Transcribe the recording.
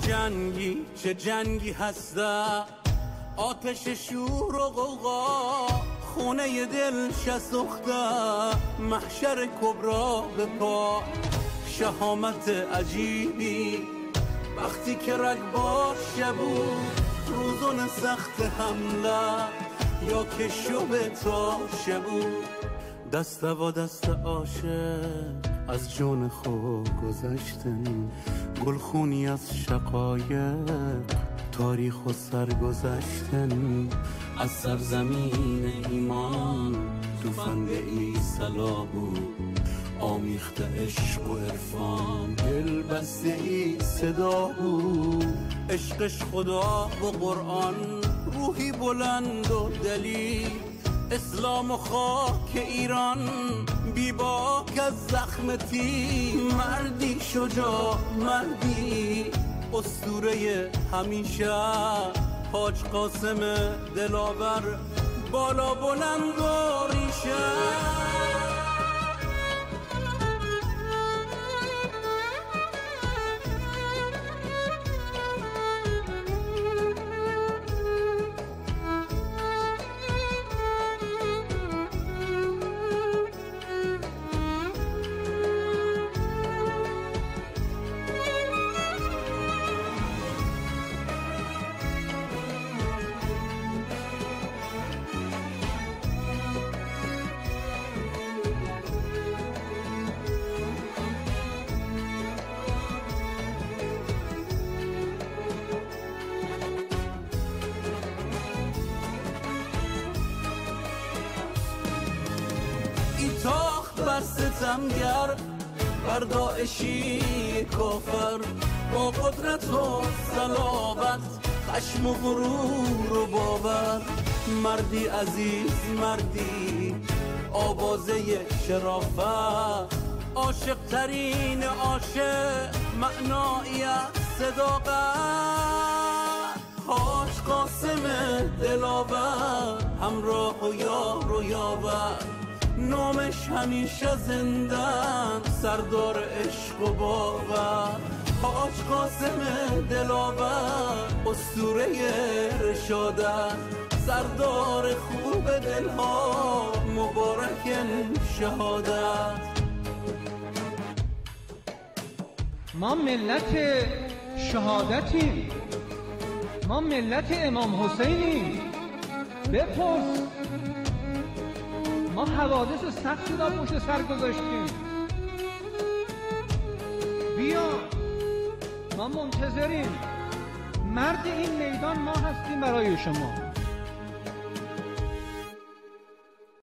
چه جنگی هسته، آتش شور و غوغا خونه دل شسخته، محشر کبرا به پا شهامت عجیبی وقتی که رگبار شبو روزون سخت حمله یا که شب تا شبو دست و دست عاشق از جون خود گذشتن، گلخونی از شقایق تاریخ و سرگذشتن، از سرزمین ایمان توفند ای سلابو آمیخته عشق و عرفان، دل بسته ای صدا بود، عشقش خدا و قرآن، روحی بلند و دلیل، اسلام و خاک ایران بی باک از زخم تیر، مردی شجاع مردی اسطوره همیشه، حاج قاسم دلاور بالا بلند و ریشه. تاخت بر ستمگر بر داعشی کافر، با قدرت و صلابت خشم و غرور و باور، مردی عزیز مردی آوازه شرافت، عاشق ترین عاشق معنایی از صداقت، حاج قاسم دلاور همراه و یار و یاور، نامش همیشه زندن سردار عشق و باور، حاج قاسم دلاور اسطوره رشادت، سردار خوب دلها مبارک شهادت. ما ملت شهادتیم، ما ملت امام حسینیم، بپرس ما حوادث سختی را پشت سر گذاشتیم، بیا ما منتظریم، مرد این میدان ما هستیم برای شما.